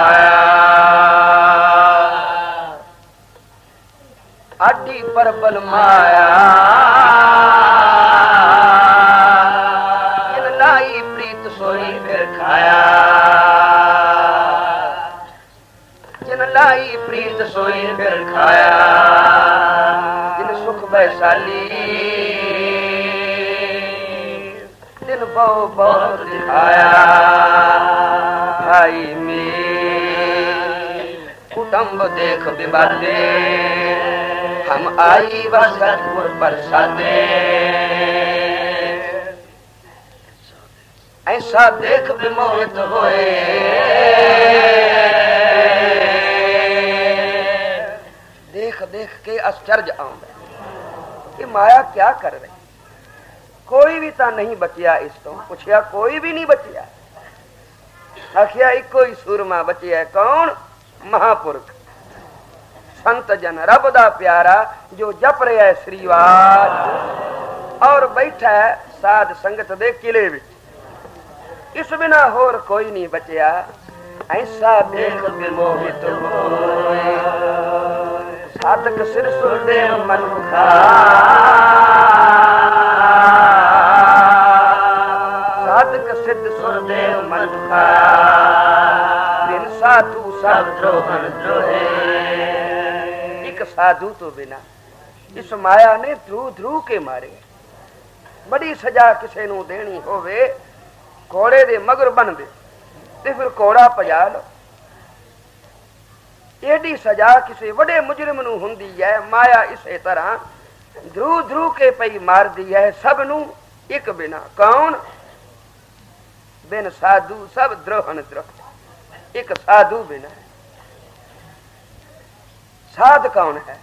माया आडी परबल माया जिन लाई प्रीत सोई फिर खाया जिन लाई प्रीत सोई फिर खाया जिन सुख वैशाली दिन बहुत दिखाया भाई में कुटुंब देख विवादे हम आई बसतपुर प्रसादे ऐसा देख विमोहित होए देख देख के आश्चर्य आउंदा कि माया क्या कर रही। कोई भी ता नहीं बचिया इस तो पूछया कोई भी नहीं बचिया आखिया इको ही सूरमा बचिया कौन महापुरख संत जन रब दा प्यारा जो जप रहा है श्रीवास और बैठा है साध संगत दे किले विच इस बिना होर कोई नहीं बचिया ऐसा देख विमोहित होए साधक सिर सुरदेव मनुखा साधक सिद्ध सुरदेव मनुखा बिन साधु सब द्रोहन द्रोहे। एक साधु तो बिना इस माया ने ध्रुव ध्रुव के मारे बड़ी सजा किसी नू देनी होवे घोड़े दे मगर बन दे ते फिर घोड़ा भजा लो एडी सजा किसी बड़े मुजरिम नू हुंदी है माया इसे तरह ध्रुव ध्रुव के पई मार दी है सब नू एक बिना कौन बिन साधु सब द्रोहन द्रोह एक साधु बिना साध कौन है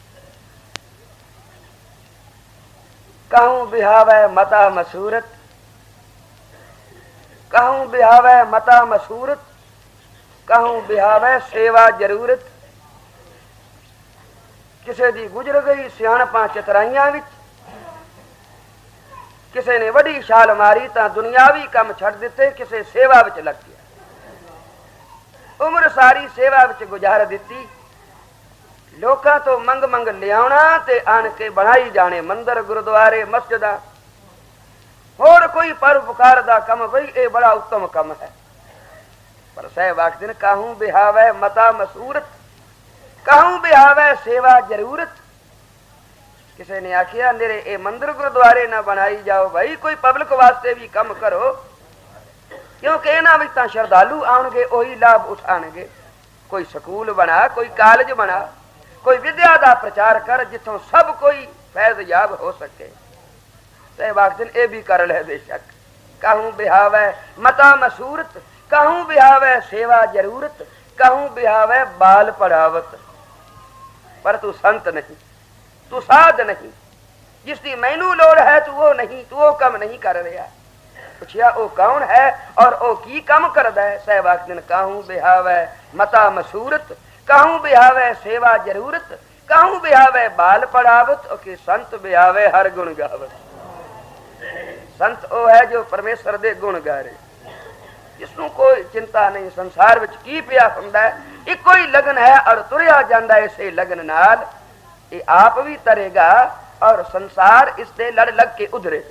कहूं बिहावे मता मसूरत कहूं बिहावे मता मसूरत कहूं बिहावे सेवा जरूरत किसे दी गुजर गई सियाणपा चतराइयां विच किसे ने वड़ी छाल मारी ता दुनियावी कम छड़ दिते किसे सेवा विच लग गया उम्र सारी सेवा विच गुजार दिती लोकां तो मंग मंग लियावना ते आन के बनाई जाने मंदिर गुरुद्वारे मस्जिदा होर कोई परोपकार दा कम बई ए बड़ा उत्तम कम है पर साहब आखदे कहूं बिहावे मता मसूरत कहूं बिहावे सेवा जरूरत किसी ने आखिया मेरे ए मंदिर गुरुद्वारे ना बनाई जाओ भाई कोई पब्लिक वास्ते भी कम करो क्योंकि इन्हां विच तां श्रद्धालु आउणगे ओही लाभ उठाणगे कोई स्कूल बना कोई कॉलेज बना कोई विद्या का प्रचार कर जिथों सब कोई फैज याब हो सके सहबाग दिन ए भी कर ले बेशक कहूं बिहावे मता मसूरत कहूं बिहावे सेवा जरूरत कहूं बिहावे बाल पढ़ावत पर तू संत नहीं तू साध नहीं जिसकी मैनू लोड़ है तू वो नहीं तू वो कम नहीं कर रहा पूछया वो कौन है और वो की कम करदा है सहबाग दिन कहूं बिहावे मता मसूरत कहूं बिहावे सेवा जरूरत कहूं बिहावे बाल पढ़ावत ओके संत बिहावे हर गुण गावत संत वो है जो परमेश्वर दे गुण गा रहे जिसनों कोई चिंता नहीं संसार विच की पिया हुंदा है इको ही लगन है और तुरया जांदा है इसे लगन नाल ये आप भी तरेगा और संसार इससे लड़ लग के उधरेगा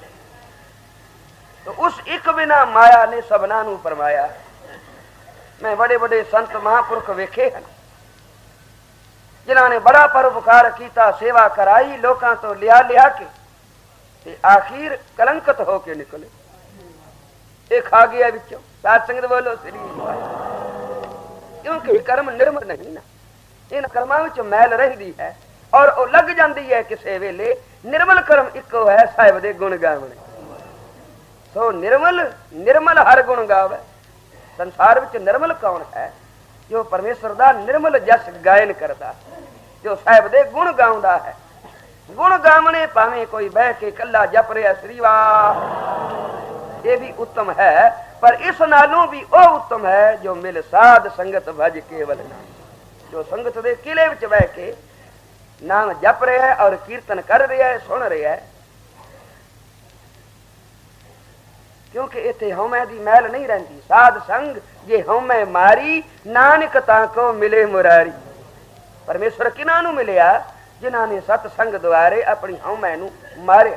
तो उस एक बिना माया ने सबना नू फरमाया मैं बड़े बड़े संत महापुरख वेखे हैं जिन्होंने बड़ा परोपकार किया सेवा कराई लोकां तो लिया लिया के ते आखिर कलंकत होके निकले एक खा गया विचों साध संगत बोलो श्री क्योंकि कर्म निर्मल नहीं ना इन कर्मां विच मैल रहिंदी है और वो लग जाती है किसी वेले निर्मल कर्म इको है साहिब दे गुण गावणे सो निर्मल निर्मल हर गुण गावे संसार विच निर्मल कौन है जो परमेश्वर दा निर्मल जस गायन करता जो साहिब दे गुण गाउंदा है गुण गावणे भावें कोई बह के कला जप रहा श्रीवास ये भी उत्तम है पर इस नालों भी ओ उत्तम है जो मिल साध संगत भज केवल नाम जो संगत दे किले विच बह के नाम जप रहा है और कीर्तन कर रहा है सुन रहा है क्योंकि इत्थे हौमे दी मैल नहीं रहिंदी। साध संग जे हौमे मारी, नानक ताको मिले मुरारी। परमेश्वर किन्हां नूं मिलिया? जिन्हां ने सतसंग द्वारे अपनी हौमे नूं मारिया।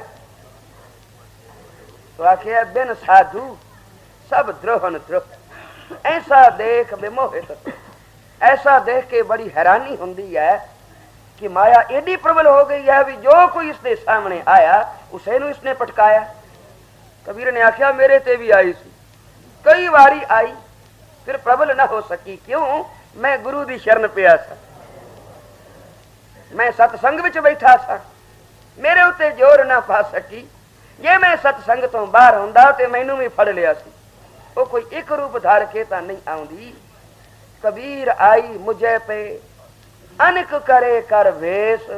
तो आखिया बिन साधु सब द्रोहन द्रोह। ऐसा देख विमोहित, ऐसा देख के बड़ी हैरानी होंदी है कि माया एडी प्रबल हो गई है भी जो कोई इसके सामने आया उसे नूं इसने पटकाया। कबीर ने आख्या मेरे ते भी आई सी, कई बारी आई, फिर प्रबल न हो सकी। क्यों? मैं गुरु दी शरण पिया सा, मैं सतसंग विच बैठा सा, मेरे उत्ते जोर ना पा सकी। जे मैं सतसंग तो बाहर हुंदा ते मैनू भी फड़ लिया सी। वो कोई एक रूप धार के तां नहीं आउंदी। कबीर आई मुझे पे अनक करे कर वेश,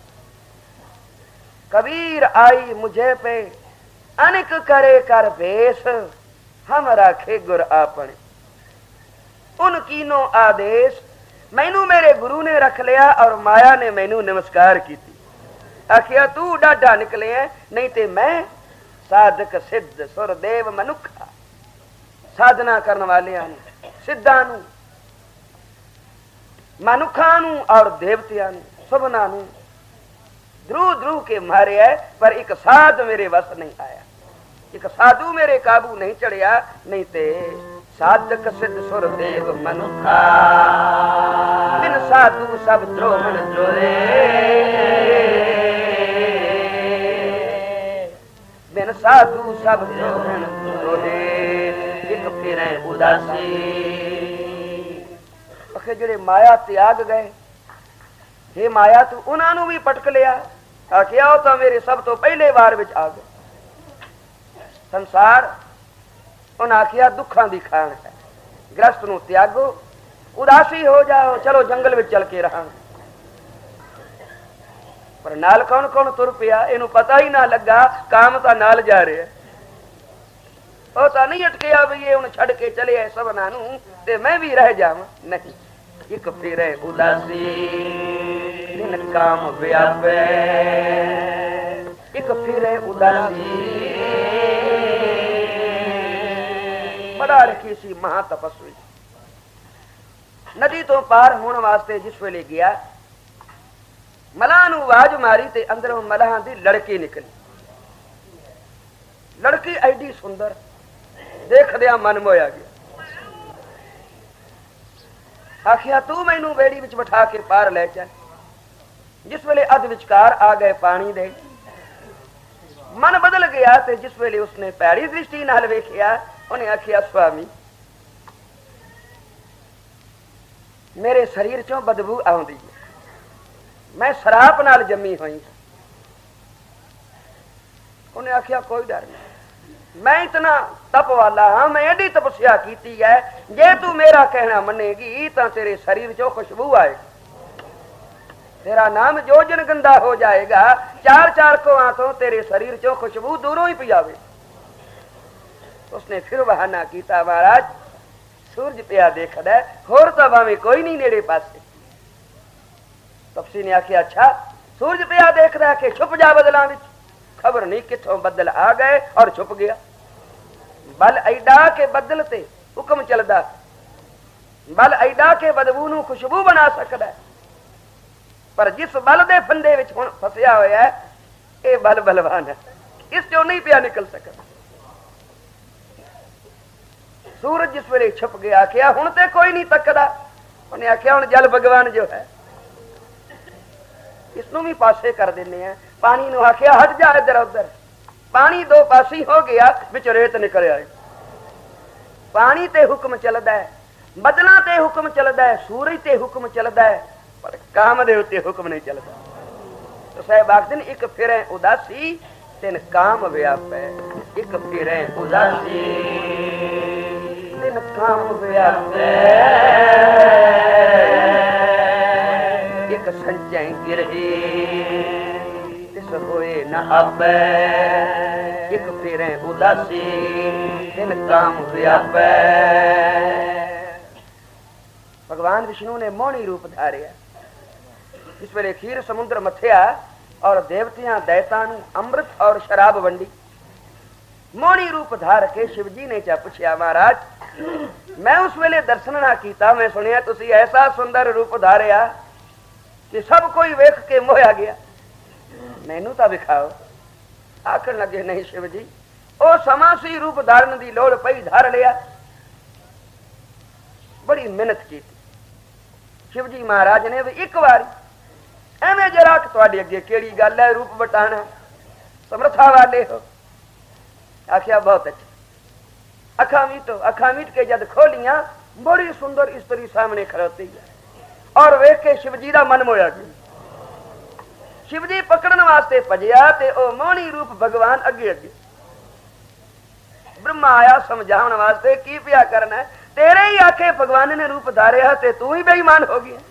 कबीर आई मुझे पे अनक करे कर वेश, हम राखे गुर आपने उन कीनो आदेश। मैनू मेरे गुरु ने रख लिया और माया ने मैनू नमस्कार की। आखिया तू डाढा निकले है, नहीं ते मैं साधक सिद्ध सुरदेव मनुखा। साधना करने वाले सिद्धा नू, मनुखा नू और देवतिया नू, सबना नू ध्रुव ध्रुव के मारे है, पर एक साध मेरे वस नहीं आया, एक साधु मेरे काबू नहीं चढ़िया। नहीं ते साधक सिद्ध सुरदेव मनुखा, बिन साधु सब द्रोहन द्रोहे, बिन साधु सब द्रोहन द्रोहे, एक फिरे उदासी। अखे जेड़े माया त्याग गए, हे माया तू उन्होंने भी पटक लिया। आखिया तो मेरे सब तो पहले वार विच आ गए। संसार उन्हें आखिया दुखा की खान है, गृहस्थ नूं त्यागो, उदासी हो जाओ, चलो जंगल में चल के रहा। पर नाल कौन कौन तुर पिया, इनू पता ही ना लगा, काम तो नाल जा रहे है। वो तो नहीं अटकिया भी ये छड़ के चले है सबना नूं ते मैं भी रह जावां। नहीं, एक फिरे उदासी दिन काम व्यापे, एक फिरे उदासी। बड़ा रखी सी महातपस्वी नदी तो पार होने वास्ते जिस वेले गया, मलाह नूं आवाज मारी ते अंदरों मलाह दी लड़की निकली। लड़की एडी सुंदर, देखदिया मन मोया गया। आखिया तू मैनू बेड़ी विच बिठा के पार ले चल। जिस वेले अध विचकार आ गए पानी दे, मन बदल गया। ते जिस वेले उसने पैड़ी दृष्टि नाल वेखिया, उन्हें आखिया स्वामी मेरे शरीर चों बदबू आउंदी है, मैं शराब नाल जमी हुई। उन्हें आखिया कोई डर नहीं, मैं इतना तप वाला हाँ, मैं एडी तपस्या की है, जे तू मेरा कहना मनेगी तो तेरे शरीर चो खुशबू आएगी, तेरा नाम जो जन गंदा हो जाएगा, चार चार को हाथों तेरे शरीर चो खुशबू दूरों ही पियावे। उसने फिर बहाना किया, महाराज सूरज पिया देखद है, होर तो भावे कोई नहीं नेड़े पासे। तपसी ने आखिया अच्छा सूरज पिया देख रहा कि छुप जा बदलों में। खबर नहीं कितों बदल आ गए और छुप गया। बल ऐडा के बदल ते हुक्म चलदा, बल ऐडा के बदबू नूं खुशबू बना सकदा है। पर जिस बल दे फंदे विच हुण फसिया होया है, ये बल बलवान है, इस चों नहीं पिया निकल सकदा। सूरज जिस वेले छुप गया, आखिया हुण ते कोई नहीं तकदा। उन्हें आखिया हुण जल भगवान जो है इसनू भी पासे कर देने हैं। पानी नू आखिया हट जा इधर उधर। पानी दो पासी हो गया, विच रेत निकल आई। पानी ते हुक्म चलदा है, बदलां ते हुक्म चलदा है, सूरज ते हुक्म चलदा है, पर कामदेव ते हुक्म नहीं चलदा। तो साहब आखदे ने एक फिरे उदासी तिन काम व्यापै, एक फिरे उदासी तिन काम व्यापै, एक संजय गिरही तिस होए न आपै, एक फिरे उदासी तिन काम व्यापै। भगवान विष्णु ने मोहनी रूप धारिया। इस वेले खीर समुद्र मथिया और देवतियां दैतां नूं अमृत और शराब वंडी। मोहनी रूप धार के शिव जी ने चा पूछया महाराज मैं उस वेले दर्शन ना कीता, मैं सुनिया तुसी ऐसा सुंदर रूप धारिया कि सब कोई वेख के मोया गया, मैनू तो विखाओ। आखन लगे नहीं शिव जी ओ समासी रूप धारण की लोड़ पई, धार लिया। बड़ी मेहनत की शिव जी महाराज ने भी एक बार एवं जरा थोड़े अगे केड़ी गल है, रूप बटाना समर्था वाले हो। आखिया बहुत अच्छा। अखा मीट के जद खोलिया बड़ी सुंदर स्त्री सामने खड़ोती है और वेख के शिव जी का मन मोया गया। शिव जी पकड़न वास्ते भजया ते ओ मोहनी रूप भगवान अगे अगे। ब्रह्मा आया समझाने वास्ते की पिया करना है, तेरे ही आखे भगवान ने रूप धारिया ते तू ही बेईमान हो गया।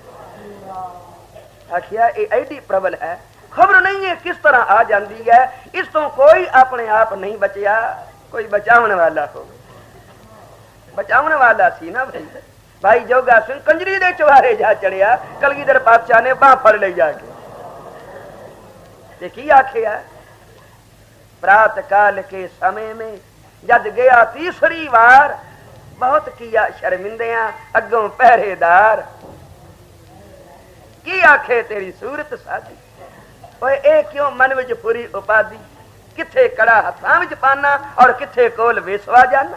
आखिया ये एडी प्रबल है, खबर नहीं है किस तरह आ जाती है, इस तो कोई अपने आप नहीं बचया, कोई बचाने वाला हो। बचाने वाला सी ना भाई जोगा सिंह कंजरी दे चवारे जा चढ़िया, कलगीधर पातशाह ने बाह फड़ ले जाके की आखिया प्रात काल के समय में जद गया तीसरी बार, बहुत किया शर्मिंदिया अगों पहरेदार, की आखे तेरी सूरत साधी। ओए ए क्यों मन विच पूरी उपाधि, किथे कड़ा हथां विच पाना और किथे कोल वेसवा जाना।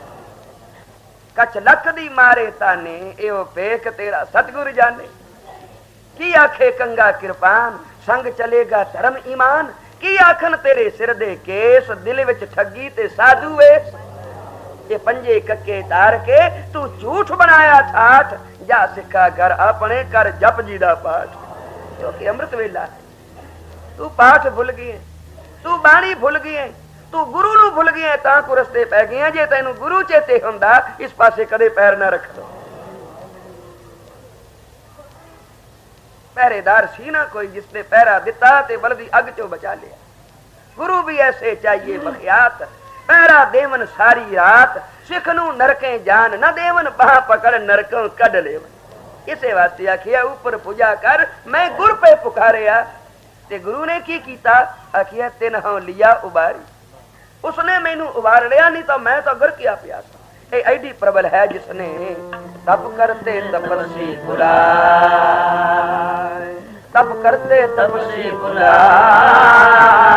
कच लख दी मारे ताने एओ पेख तेरा सतगुर जाने। की आखे कंगा किरपान संग चलेगा धर्म ईमान, की आखन तेरे सिर दे केस दिल विच ठगी ते साधु वेस। ये पंजे कक्के तार के तू झूठ बनाया ठाठ, जा सिक्का घर अपने कर जप जी दा पाठ। क्योंकि अमृत वेला तू पाठ भुल गई, तू बाणी भुल गई, तू गुरु नू भुल गई, तां को रस्ते पै गई। जे तैनू गुरु चेते हुंदा इस पासे कदे पैर ना रख दो। पहरेदार सी ना कोई जिसने पहरा दिता ते बलदी अग चो बचा लिया। गुरु भी ऐसे चाहिए बखियात, पहरा देवन सारी रात, सिख नू नरके जान न देवन, बाह पकड़ नरकों कड लेवन। इसे वास्ते आखिया ऊपर पूजा कर, मैं गुर पे पुकारिया ते गुरु ने की कीता। आखिया तिन हों लिया उबारी, उसने मैनू उबार लिया, नहीं तो मैं तो गर किया प्यासा। ये ऐडी प्रबल है जिसने तप करते तपस्वी बुलाए, तप करते तपस्वी बुलाए,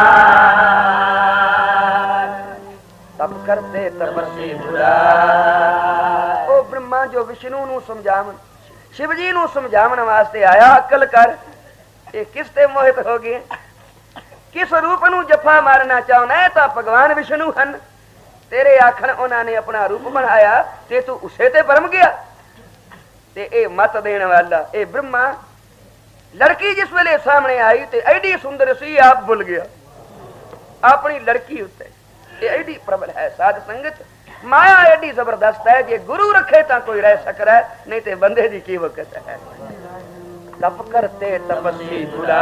तप करते तपस्वी बुलाए। ओ ब्रह्मा जो विष्णु नू समझावन, शिव जी नू समझावन वास्ते आया, अकल कर ये किस ते मोहित हो गए, किस रूप नू जफा मारना चाहना है। तो भगवान विष्णु हन, तेरे आखन उन्होंने अपना रूप बनाया ते तू उसे ते भरम गया। ते ए मत देने वाला ए ब्रह्मा, लड़की जिस वेले सामने आई ते एडी सुंदर सी आप भूल गया अपनी लड़की उत्ते। एडी प्रबल है साध संगत, माया एडी जबरदस्त है, जे गुरु रखे तो कोई रह सक रहा है, नहीं तो बंदे की की वक्त है। तप करते तपस्वी बुलाए,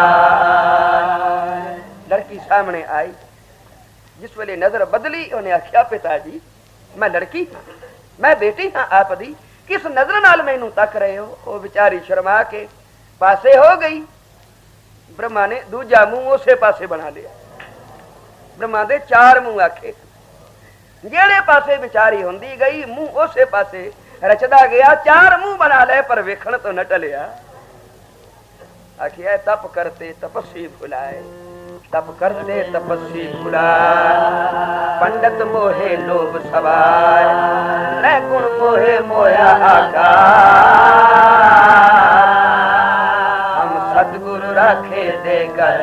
लड़की सामने आई, जिस वेले नजर बदली उन्हें आख्या पिताजी मैं लड़की हाँ, मैं बेटी हाँ आप दी, किस नजर नाल मैनू तक रहे हो। वो बेचारी शर्मा के पासे हो गई। ब्रह्मा ने दूजा मुंह उसे पासे बना लिया। ब्रह्मा दे चार मुंह आखे, जेड़े पासे बेचारी होंदी गई मुंह उसे पासे रचदा गया। चार मुंह बना ले पर वेखण तो न टलिया। आखिया तप करते तपस्वी भुलाए, तप करते तपस्वी भुलाए। पंडित मोहे लोभ सवार, मैं गुण मोहे मोया आकार। हम सतगुरु राखे देकर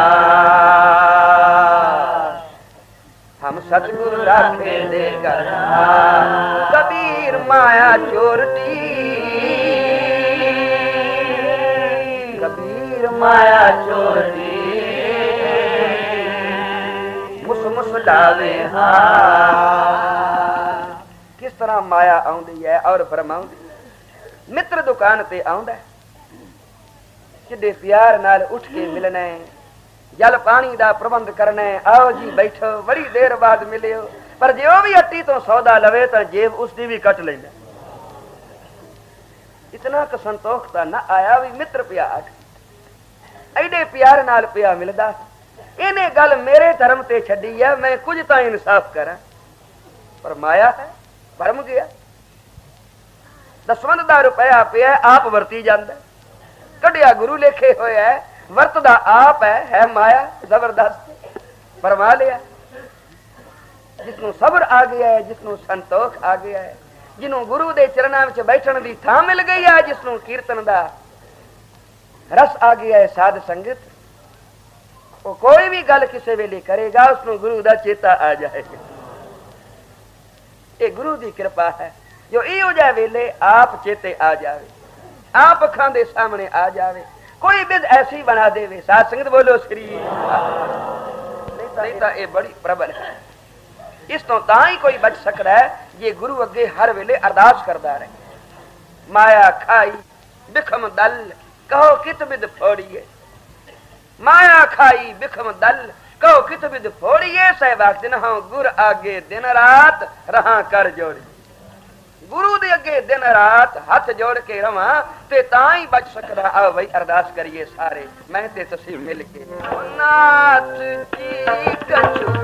हम सतगुरु राखे देकर। कबीर माया चोरटी, कबीर माया चोरटी, मुस मुस लावे किस तरह माया आउंदी है और भरम आउंदी। मित्र दुकान ते आउंदा किडे प्यार नाल उठ के मिलना है, जल पानी दा प्रबंध करना है, आओ जी बैठो बड़ी देर बाद मिलियो। पर जो भी अट्टी तो सौदा लवे तो जेब उसकी भी कट लेना। इतना क संतोख ता ना आया भी मित्र प्यार एडे प्यार नाल पिया मिलदा। इन्हें गल मेरे धर्म ते छड़ी है, मैं कुछ तो इंसाफ करा, पर माया है भरम गया। दसवंत का रुपया पिया आप वरती जाता, कढ़िया गुरु लेखे हुए है, वरतदा आप है माया जबरदस्त फरमा लिया। जिसनों सबर आ गया है, जिसनों संतोख आ गया है, जिन्हों गुरु के चरणों में बैठने की थां मिल गई है, जिसनों कीर्तन का रस आ गया है, साध संगत, वो कोई भी गल किसी वेले करेगा उसनों गुरु का चेता आ जाएगा। ये गुरु की कृपा है जो इहो जिहा वेले आप चेते आ जाए, आप अखां दे सामने आ जाए, कोई बिद ऐसी बना देवे। साध संगत बोलो श्री, नहीं तो ये बड़ी प्रबल है। इस तो तां ही कोई बच सकता है ये गुरु अगे हर वेले अरदास करता रहे। माया खाई बिखम दल कहो कित बिद फोड़िए, माया खाई बिखम दल कहो कित बिद फोड़िए, सहबाग दिन हाँ गुर आगे दिन रात रहा कर जोड़ी। गुरु दे अगे दिन रात हाथ जोड़ के रवा ते तां ही बच सकदा। आओ भाई अरदास करिए सारे, मैं ते तुसीं मिल के। नाथ जी कछु